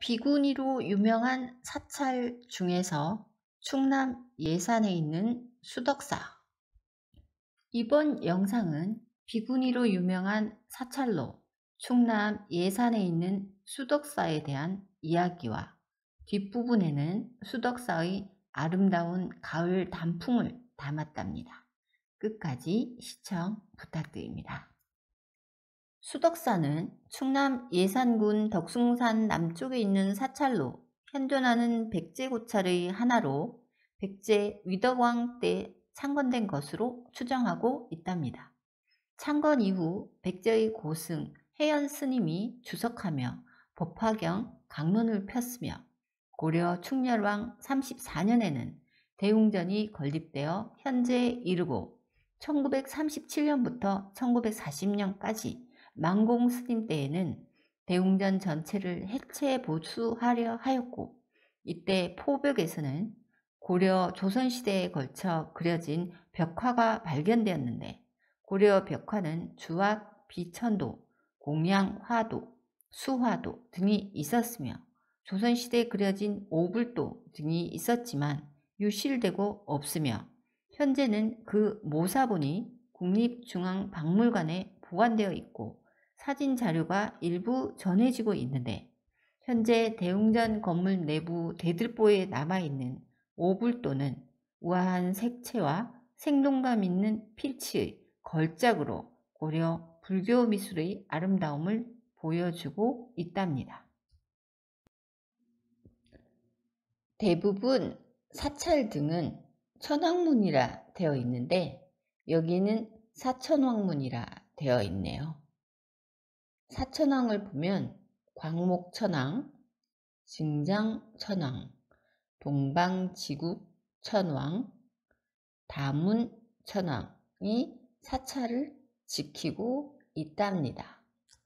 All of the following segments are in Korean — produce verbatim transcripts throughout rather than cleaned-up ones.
비구니로 유명한 사찰 중에서 충남 예산에 있는 수덕사. 이번 영상은 비구니로 유명한 사찰로 충남 예산에 있는 수덕사에 대한 이야기와 뒷부분에는 수덕사의 아름다운 가을 단풍을 담았답니다. 끝까지 시청 부탁드립니다. 수덕사는 충남 예산군 덕숭산 남쪽에 있는 사찰로 현존하는 백제 고찰의 하나로 백제 위덕왕 때 창건된 것으로 추정하고 있답니다. 창건 이후 백제의 고승 해연 스님이 주석하며 법화경 강론을 폈으며 고려 충렬왕 삼십사 년에는 대웅전이 건립되어 현재에 이르고 천구백삼십칠 년부터 천구백사십 년까지 만공 스님 때에는 대웅전 전체를 해체 보수하려 하였고, 이때 포벽에서는 고려 조선시대에 걸쳐 그려진 벽화가 발견되었는데, 고려 벽화는 주악, 비천도, 공양, 화도, 수화도 등이 있었으며 조선시대에 그려진 오불도 등이 있었지만 유실되고 없으며 현재는 그 모사본이 국립중앙박물관에 보관되어 있고 사진 자료가 일부 전해지고 있는데, 현재 대웅전 건물 내부 대들보에 남아있는 오불도는 우아한 색채와 생동감 있는 필치의 걸작으로 고려 불교 미술의 아름다움을 보여주고 있답니다. 대부분 사찰 등은 천왕문이라 되어 있는데 여기는 사천왕문이라 되어 있네요. 사천왕을 보면 광목천왕, 증장천왕, 동방지국천왕, 다문천왕이 사찰을 지키고 있답니다.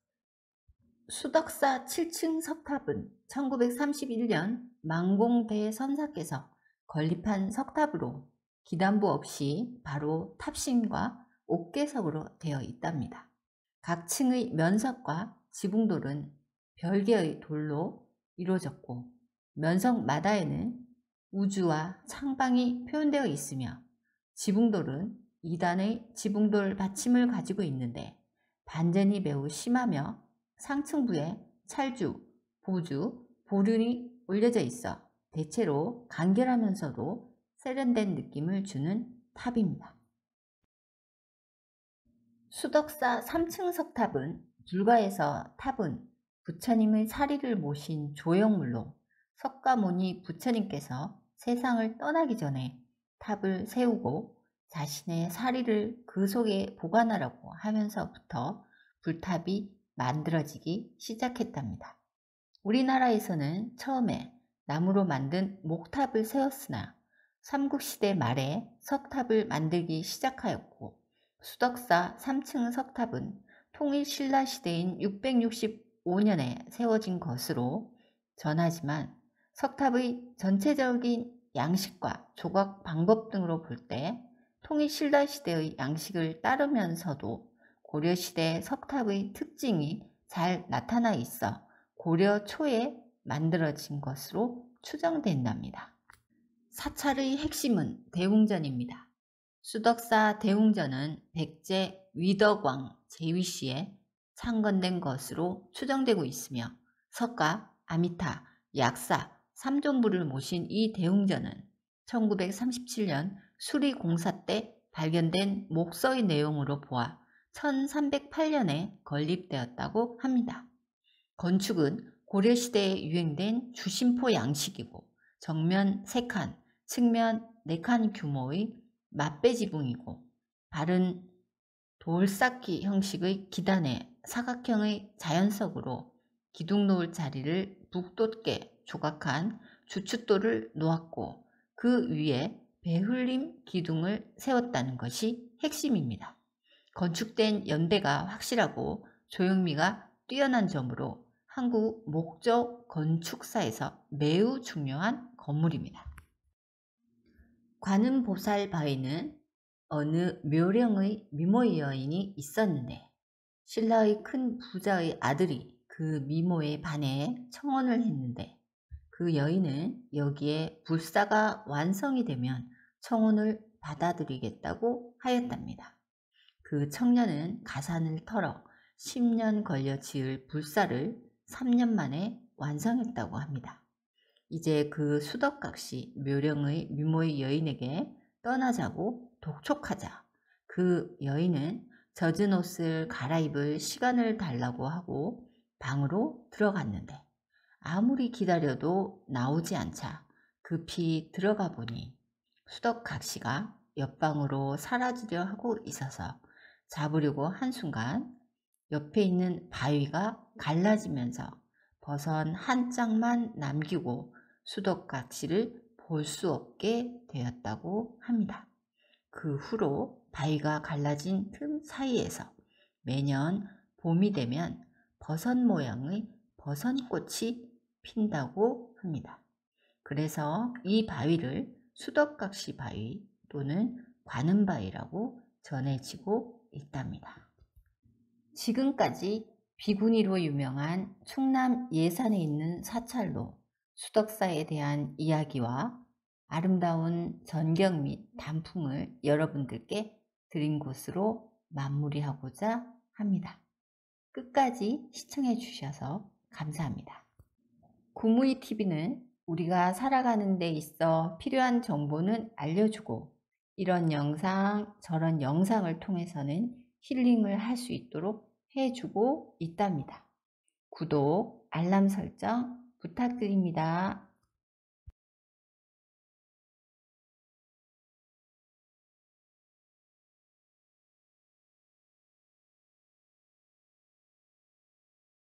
수덕사 칠 층 석탑은 천구백삼십일 년 만공 대선사께서 건립한 석탑으로 기단부 없이 바로 탑심과 옥계석으로 되어 있답니다. 각 층의 면석과 지붕돌은 별개의 돌로 이루어졌고 면석마다에는 우주와 창방이 표현되어 있으며 지붕돌은 이 단의 지붕돌 받침을 가지고 있는데 반전이 매우 심하며 상층부에 찰주, 보주, 보륜이 올려져 있어 대체로 간결하면서도 세련된 느낌을 주는 탑입니다. 수덕사 삼 층 석탑은 불가에서 탑은 부처님의 사리를 모신 조형물로 석가모니 부처님께서 세상을 떠나기 전에 탑을 세우고 자신의 사리를 그 속에 보관하라고 하면서부터 불탑이 만들어지기 시작했답니다. 우리나라에서는 처음에 나무로 만든 목탑을 세웠으나 삼국시대 말에 석탑을 만들기 시작하였고 수덕사 삼 층 석탑은 통일신라시대인 육백육십오 년에 세워진 것으로 전하지만 석탑의 전체적인 양식과 조각 방법 등으로 볼 때 통일신라시대의 양식을 따르면서도 고려시대 석탑의 특징이 잘 나타나 있어 고려 초에 만들어진 것으로 추정된답니다. 사찰의 핵심은 대웅전입니다. 수덕사 대웅전은 백제 위덕왕 제위시에 창건된 것으로 추정되고 있으며 석가, 아미타, 약사, 삼존부를 모신 이 대웅전은 천구백삼십칠 년 수리공사 때 발견된 목서의 내용으로 보아 천삼백팔 년에 건립되었다고 합니다. 건축은 고려시대에 유행된 주심포 양식이고 정면 세 칸, 측면 네 칸 규모의 맞배지붕이고 바른 돌쌓기 형식의 기단에 사각형의 자연석으로 기둥 놓을 자리를 북돋게 조각한 주춧돌을 놓았고 그 위에 배흘림 기둥을 세웠다는 것이 핵심입니다. 건축된 연대가 확실하고 조형미가 뛰어난 점으로 한국 목조 건축사에서 매우 중요한 건물입니다. 관음보살바에는 어느 묘령의 미모 여인이 있었는데 신라의 큰 부자의 아들이 그 미모에 반해 청혼을 했는데 그 여인은 여기에 불사가 완성이 되면 청혼을 받아들이겠다고 하였답니다. 그 청년은 가산을 털어 십 년 걸려 지을 불사를 삼 년 만에 완성했다고 합니다. 이제 그 수덕각시 묘령의 미모의 여인에게 떠나자고 독촉하자 그 여인은 젖은 옷을 갈아입을 시간을 달라고 하고 방으로 들어갔는데 아무리 기다려도 나오지 않자 급히 들어가 보니 수덕각시가 옆방으로 사라지려 하고 있어서 잡으려고 한순간 옆에 있는 바위가 갈라지면서 버선 한 짝만 남기고 수덕각시를 볼 수 없게 되었다고 합니다. 그 후로 바위가 갈라진 틈 사이에서 매년 봄이 되면 버선 모양의 버선꽃이 핀다고 합니다. 그래서 이 바위를 수덕각시 바위 또는 관음바위라고 전해지고 있답니다. 지금까지 비구니로 유명한 충남 예산에 있는 사찰로 수덕사에 대한 이야기와 아름다운 전경 및 단풍을 여러분들께 드린 곳으로 마무리하고자 합니다. 끝까지 시청해 주셔서 감사합니다. 구무이티비는 우리가 살아가는 데 있어 필요한 정보는 알려주고 이런 영상 저런 영상을 통해서는 힐링을 할 수 있도록 해주고 있답니다. 구독, 알람 설정 부탁드립니다.